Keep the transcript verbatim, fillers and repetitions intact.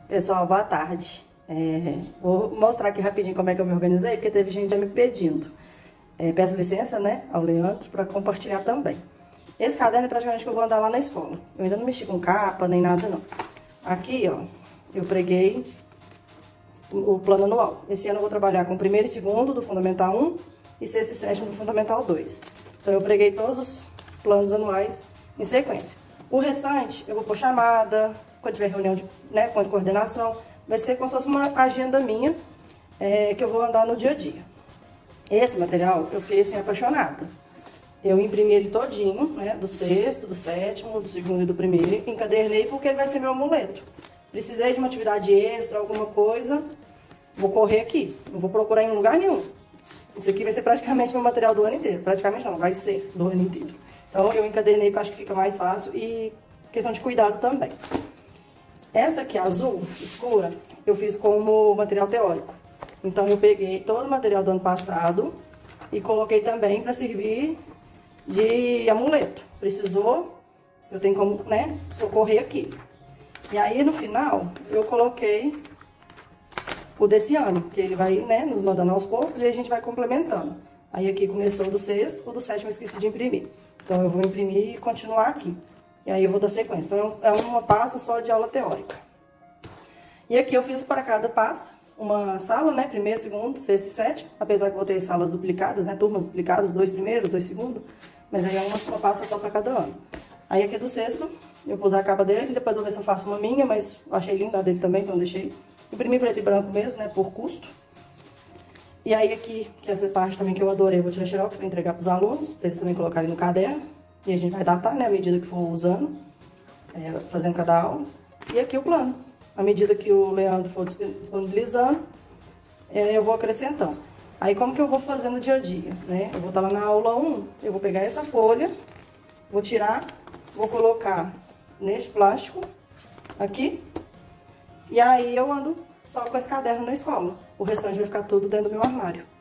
Pessoal, boa tarde. É, vou mostrar aqui rapidinho como é que eu me organizei, porque teve gente já me pedindo. É, peço licença, né, ao Leandro, para compartilhar também. Esse caderno é praticamente que eu vou andar lá na escola. Eu ainda não mexi com capa, nem nada, não. Aqui, ó, eu preguei o plano anual. Esse ano eu vou trabalhar com o primeiro e segundo do Fundamental um e sexto e sétimo do Fundamental dois. Então, eu preguei todos os planos anuais em sequência. O restante, eu vou pôr chamada, quando tiver reunião de, né, com a coordenação, vai ser como se fosse uma agenda minha, é, que eu vou andar no dia a dia. Esse material, eu fiquei assim, apaixonada. Eu imprimi ele todinho, né, do sexto, do sétimo, do segundo e do primeiro, encadernei porque ele vai ser meu amuleto. Precisei de uma atividade extra, alguma coisa, vou correr aqui, não vou procurar em lugar nenhum. Isso aqui vai ser praticamente meu material do ano inteiro, praticamente não, vai ser do ano inteiro. Então, eu encadernei porque eu acho que fica mais fácil e questão de cuidado também. Essa aqui, azul, escura, eu fiz como material teórico. Então, eu peguei todo o material do ano passado e coloquei também para servir de amuleto. Precisou, eu tenho como, né, socorrer aqui. E aí, no final, eu coloquei o desse ano, que ele vai, né, nos mandando aos poucos e a gente vai complementando. Aí, aqui começou do sexto, o do sétimo eu esqueci de imprimir. Então, eu vou imprimir e continuar aqui. E aí, eu vou dar sequência. Então, é uma pasta só de aula teórica. E aqui eu fiz para cada pasta uma sala, né? Primeiro, segundo, sexto e sétimo. Apesar que eu vou ter salas duplicadas, né? Turmas duplicadas, dois primeiro, dois segundo. Mas aí é uma, uma pasta só para cada ano. Aí aqui do sexto, eu vou usar a capa dele. Depois eu vou ver se eu faço uma minha, mas eu achei linda a dele também, então eu deixei. Imprimir preto e branco mesmo, né? Por custo. E aí aqui, que essa parte também que eu adorei, eu vou tirar xerox para entregar para os alunos, para eles também colocarem no caderno. E a gente vai datar, né? À medida que for usando, é, fazendo cada aula. E aqui o plano. À medida que o Leandro for disponibilizando, é, eu vou acrescentando. Aí, como que eu vou fazer no dia a dia, né? Eu vou estar lá na aula um, eu vou pegar essa folha, vou tirar, vou colocar neste plástico aqui. E aí, eu ando só com esse caderno na escola. O restante vai ficar tudo dentro do meu armário.